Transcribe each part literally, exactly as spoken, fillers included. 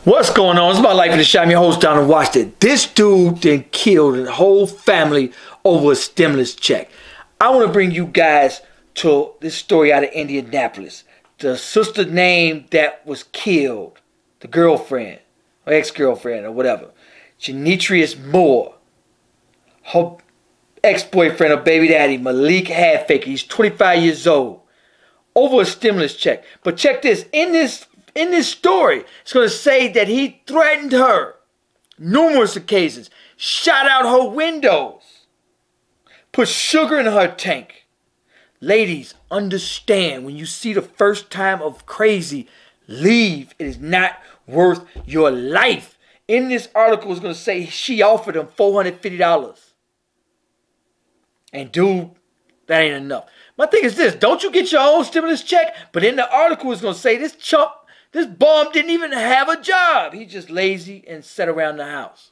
What's going on? It's my life in the shot. I'm your host, down and watched it. This dude then killed a whole family over a stimulus check. I want to bring you guys to this story out of Indianapolis. The sister name that was killed, the girlfriend, or ex-girlfriend, or whatever, Jeanettrius Moore. Her ex-boyfriend or baby daddy, Malik Halfacre. He's twenty-five years old. Over a stimulus check. But check this. In this In this story, it's going to say that he threatened her numerous occasions, shot out her windows, put sugar in her tank. Ladies, understand, when you see the first time of crazy, leave. It is not worth your life. In this article, it's going to say she offered him four hundred fifty dollars. And dude, that ain't enough. My thing is this, don't you get your own stimulus check? But in the article, it's going to say this chump, this bum didn't even have a job. He's just lazy and sat around the house.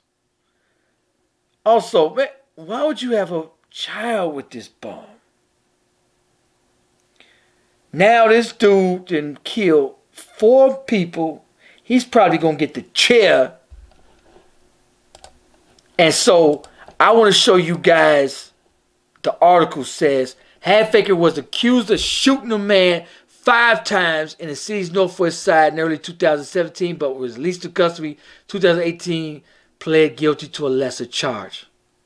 Also, man, why would you have a child with this bum? Now this dude done killed four people. He's probably going to get the chair. And so I want to show you guys, the article says, Halfacre was accused of shooting a man five times in the city's northwest side in early two thousand seventeen, but was released to custody two thousand eighteen, pled guilty to a lesser charge.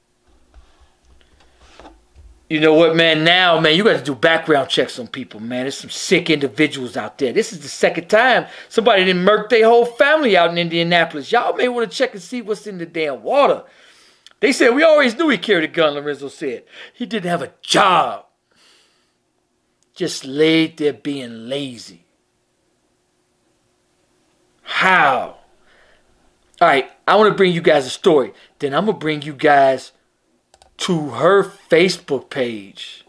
You know what, man? Now, man, you got to do background checks on people, man. There's some sick individuals out there. This is the second time somebody didn't murk their whole family out in Indianapolis. Y'all may want to check and see what's in the damn water. They said, we always knew he carried a gun, Lorenzo said. He didn't have a job. Just laid there being lazy. How? All right, I want to bring you guys a story. Then I'm going to bring you guys to her Facebook page.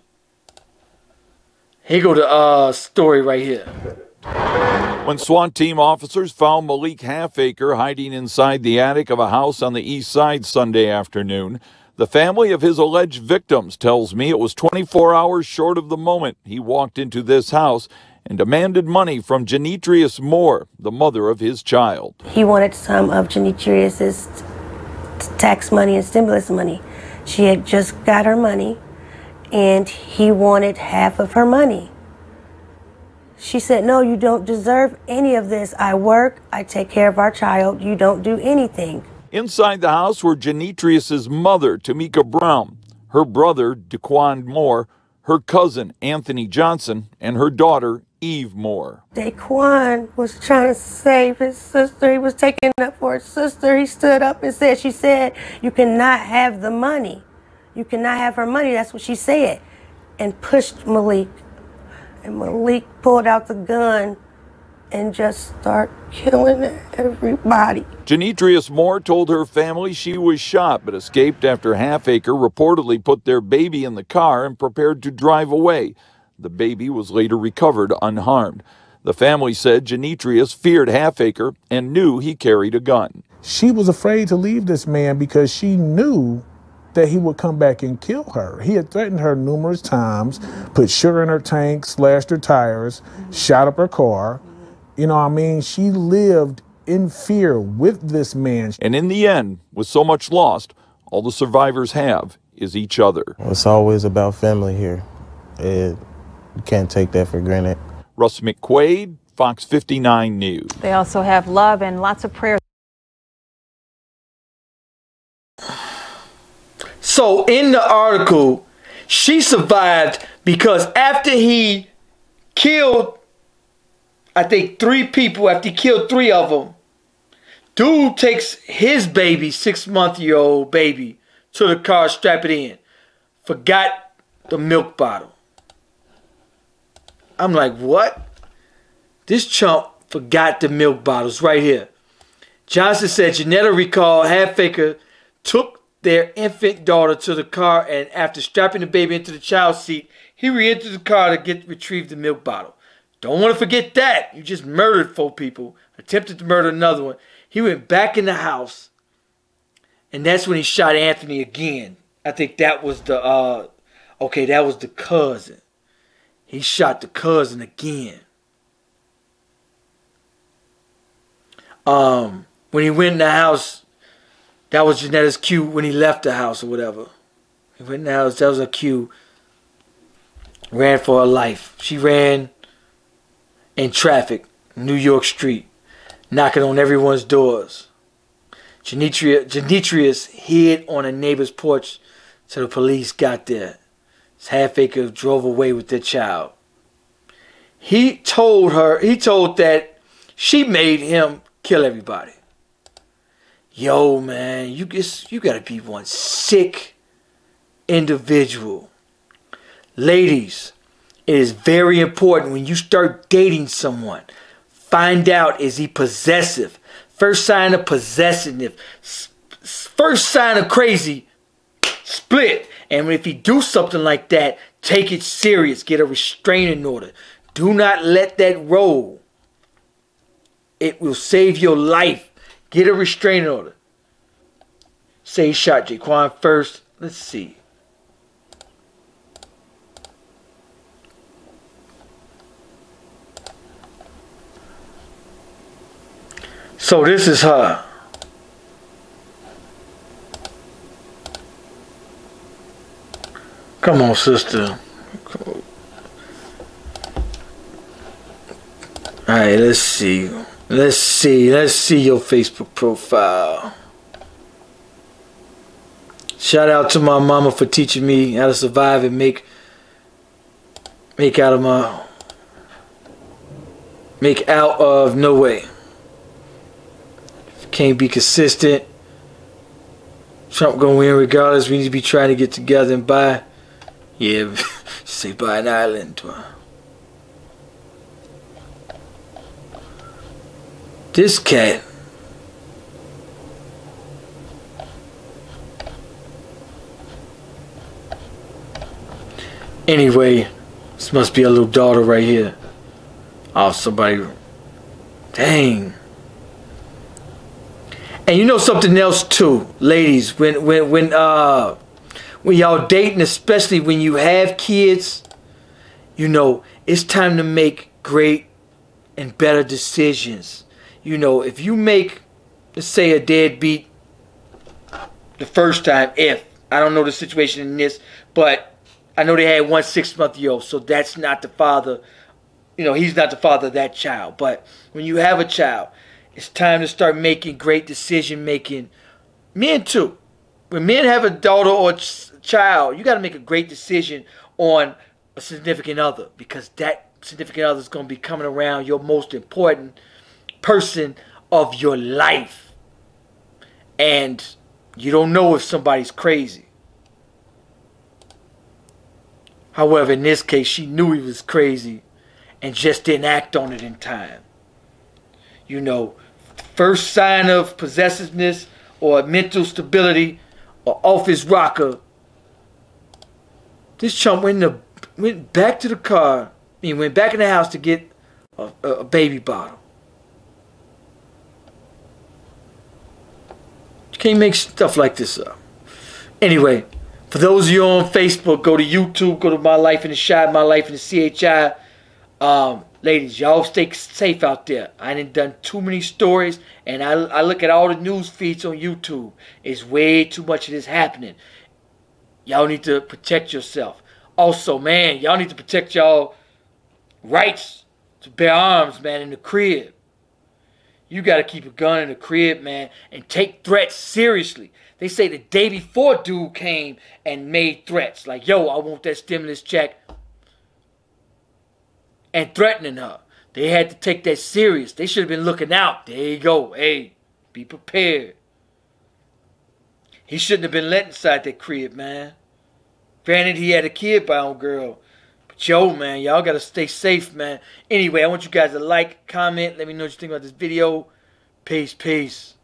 Here go the uh, story right here. When SWAT team officers found Malik Halfacre hiding inside the attic of a house on the east side Sunday afternoon, the family of his alleged victims tells me it was twenty-four hours short of the moment he walked into this house and demanded money from Jeanettrius Moore, the mother of his child. He wanted some of Jeanettrius's tax money and stimulus money. She had just got her money, and he wanted half of her money. She said, no, you don't deserve any of this. I work, I take care of our child, you don't do anything. Inside the house were Jeanettrius's mother, Tamika Brown, her brother, Daquan Moore, her cousin, Anthony Johnson, and her daughter, Eve Moore. Daquan was trying to save his sister. He was taking up for his sister. He stood up and said, she said, you cannot have the money. You cannot have her money. That's what she said. And pushed Malik. And Malik pulled out the gun and just start killing everybody. Jeanettrius Moore told her family she was shot but escaped after Halfacre reportedly put their baby in the car and prepared to drive away. The baby was later recovered unharmed. The family said Jeanettrius feared Halfacre and knew he carried a gun. She was afraid to leave this man because she knew that he would come back and kill her. He had threatened her numerous times, put sugar in her tank, slashed her tires, shot up her car. You know what I mean? She lived in fear with this man. And in the end, with so much lost, all the survivors have is each other. It's always about family here. It, you can't take that for granted. Russ McQuaid, Fox fifty-nine News. They also have love and lots of prayer. So in the article, she survived because after he killed, I think, three people, after he killed three of them, dude takes his baby, six-month-year-old baby, to the car, strap it in. Forgot the milk bottle. I'm like, what? This chump forgot the milk bottles right here. Johnson said Janetta recalled Halfacre took their infant daughter to the car, and after strapping the baby into the child's seat, he re-entered the car to get retrieve the milk bottle. Don't want to forget that. You just murdered four people, attempted to murder another one. He went back in the house, and that's when he shot Anthony again. I think that was the, uh, okay, that was the cousin. He shot the cousin again. Um, when he went in the house, that was Jeanetti's cue when he left the house or whatever. He went in the house, that was a cue. Ran for her life. She ran in traffic, New York Street, knocking on everyone's doors. Jeanettrius, Jeanettrius hid on a neighbor's porch till the police got there. Halfacre drove away with their child. He told her, he told that she made him kill everybody. Yo, man, you just, you gotta be one sick individual. Ladies, it is very important when you start dating someone. Find out, is he possessive? First sign of possessiveness. First sign of crazy, split. And if he do something like that, take it serious. Get a restraining order. Do not let that roll. It will save your life. Get a restraining order. Say he shot Jaquan first. Let's see. So this is her. Come on, sister. Alright, let's see. Let's see. Let's see your Facebook profile. Shout out to my mama for teaching me how to survive and make make out of my make out of no way. Can't be consistent. Trump gonna win regardless. We need to be trying to get together and buy. Yeah, say buy an island. This cat. Anyway, this must be a little daughter right here. Oh, somebody. Dang. And you know something else too, ladies, when when when uh when y'all dating, especially when you have kids, you know, it's time to make great and better decisions. You know, if you make, let's say, a deadbeat the first time, if I don't know the situation in this, but I know they had one six-month-old, so that's not the father, you know, he's not the father of that child. But when you have a child, it's time to start making great decision making. Men too. When men have a daughter or ch child, you got to make a great decision on a significant other, because that significant other is going to be coming around your most important person of your life. And you don't know if somebody's crazy. However, in this case, she knew he was crazy and just didn't act on it in time. You know, first sign of possessiveness or mental stability or office rocker, this chump went, in the, went back to the car. He went back in the house to get a, a baby bottle. You can't make stuff like this up. Anyway, for those of you on Facebook, go to YouTube, go to My Life in the Shot, My Life in the C H I. Um, ladies, y'all stay safe out there. I done done too many stories, and I, I look at all the news feeds on YouTube. It's way too much of this happening. Y'all need to protect yourself. Also, man, y'all need to protect y'all rights to bear arms, man, in the crib. You got to keep a gun in the crib, man, and take threats seriously. They say the day before dude came and made threats. Like, yo, I want that stimulus check. And threatening her. They had to take that serious. They should have been looking out. There you go. Hey, be prepared. He shouldn't have been let inside that crib, man. Granted, he had a kid by own girl. But yo, man, y'all got to stay safe, man. Anyway, I want you guys to like, comment. Let me know what you think about this video. Peace, peace.